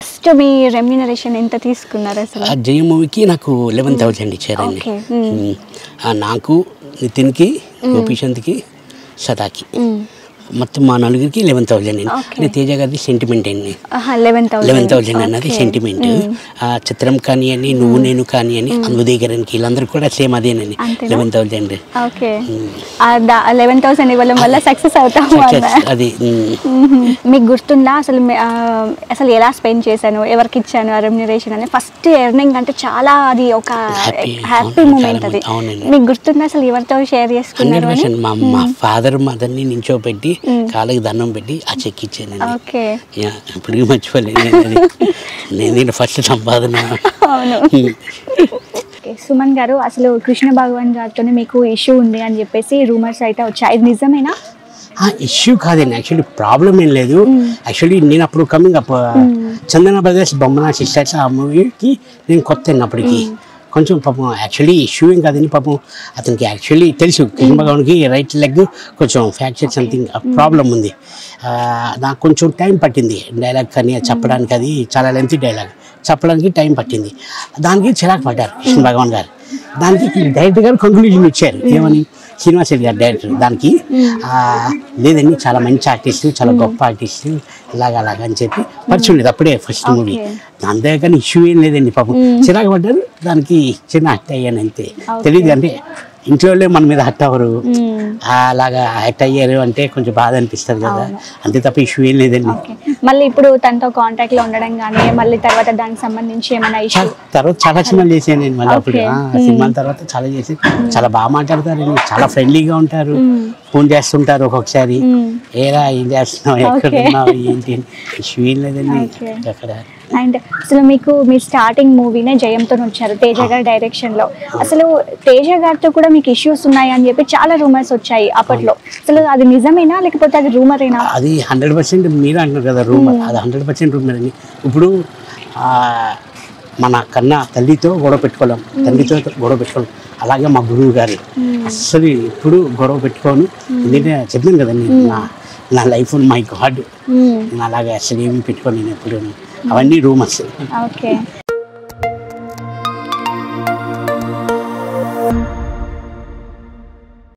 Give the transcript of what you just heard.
First మీ remuneration ఎంత తీసుకున్నారు అసలు? జయ మూవీకి నాకు 11,000 ఇచ్చారండి. నాకు, నితిన్కి, గోపీచంద్కి, సదాకి మొత్తం మా నలుగురికి 11,000 అండి. తేజ గారిది సెంటిమెంట్ అండి. 11,000 అన్నది సెంటిమెంట్. చిత్రం కానీ అని, నువ్వు నేను కానీ అని, అనుదీకరణకి వీళ్ళందరూ కూడా సేమ్ అదేనండి 11,000. 11,000 ఇవ్వడం వల్ల సక్సెస్ అవుతాము అది. మీకు గుర్తుందా అసలు ఎలా స్పెండ్ చేశాను, ఎవరికి ఇచ్చాను ఆ రెమ్యూనరేషన్ అని? ఫస్ట్ ఎర్నింగ్ అంటే చాలా అది ఒక హ్యాపీ మూమెంట్. అది మీకు గుర్తుందా అసలు ఎవరితో షేర్ చేసుకున్నారు? మా ఫాదర్ మదర్ని నించోబెట్టి కాళ్ళకి దండం పెట్టి ఆ చెక్ ఇచ్చాను. ఇప్పటికీ మర్చిపోలేదు. నేను ఫస్ట్ సంపాదన. సుమన్ గారు, అసలు కృష్ణ భగవాన్ గారితో మీకు ఇష్యూ ఉంది అని చెప్పేసి రూమర్స్ అయితే వచ్చాయి, ఇది నిజమేనా? ఇష్యూ కాదండి, యాక్చువల్లీ ప్రాబ్లం ఏం లేదు. యాక్చువల్లీ నేను అప్పుడు coming up Chandana brothers Bommana sisters ఆ మూవీకి నేను కొత్త అప్పటికి కొంచెం పాపం యాక్చువల్లీ ఇష్యూ ఏం కాదని పాపం అతనికి యాక్చువల్లీ తెలుసు కృష్ణ భగవాన్కి రైట్ లెగ్ కొంచెం ఫ్రాక్చర్ సంథింగ్ ప్రాబ్లం ఉంది. నాకు కొంచెం టైం పట్టింది డైలాగ్ కానీ చెప్పడానికి, అది చాలా లెంతీ డైలాగ్ చెప్పడానికి టైం పట్టింది. దానికి చిరాకు పడ్డారు కృష్ణ భగవాన్ గారు. దానికి డైరెక్టర్ గారు కంక్లూజన్ ఇచ్చారు, ఏమని? శ్రీనివాస్ రెడ్డి గారు డైరెక్టర్ దానికి లేదండి చాలా మంచి ఆర్టిస్టు, చాలా గొప్ప ఆర్టిస్టు, అలాగా అని చెప్పి పరిచయం లేదు అప్పుడే ఫస్ట్ మూవీ. అంతేకాని ఇష్యూ ఏం లేదండి. పాపం చిరాకు పడ్డారు, దానికి చిన్న హట్ అయ్యాను అంతే. తెలియదు అంటే ఇంట్లో మన మీద హట్ అవ్వరు, అలాగా హట్ అయ్యారు అంటే కొంచెం బాధ అనిపిస్తుంది కదా, అంతే తప్ప ఇష్యూ ఏం లేదండి. మళ్ళీ ఇప్పుడు తనతో కాంటాక్ట్ లో ఉండడం కానీ మళ్ళీ తర్వాత దానికి సంబంధించి ఏమైనా ఇష్యూ? తర్వాత చాలా సినిమాలు చేశాను నేను మళ్ళీ అప్పుడు. సినిమాల తర్వాత చాలా చేసి చాలా బాగా మాట్లాడతారు, చాలా ఫ్రెండ్లీగా ఉంటారు, ఫోన్ చేస్తుంటారు ఒక్కొక్కసారి, ఏరా ఏం చేస్తున్నావు, ఎక్కడున్నావు, ఏంటి, ఇష్యూ ఏం లేదండి అక్కడ. అండ్ అసలు మీకు మీ స్టార్టింగ్ మూవీనే జయంతో వచ్చారు తేజ గారి డైరెక్షన్ లో. అసలు తేజ గారితో కూడా మీకు ఇష్యూస్ ఉన్నాయి అని చెప్పి చాలా రూమర్స్ వచ్చాయి అప్పట్లో. అసలు అది నిజమేనా లేకపోతే అది రూమరేనా? అది 100% మీరు అంటున్నారు కదా రూమర్, అది 100% రూమర్ అండి. ఇప్పుడు మన కన్నా తల్లితో గొడవ పెట్టుకోలేం, తండ్రితో గొడవ పెట్టుకోలేం, అలాగే మా గురువు గారు అస్సలు ఇప్పుడు గొడవ పెట్టుకోను. ఎందుకంటే చెప్పాను కదండి, నా లైఫ్ మై గాడ్, నేను అలాగే అసలు ఏమి పెట్టుకోను నేను ఎప్పుడు. అవన్నీ రూమర్స్.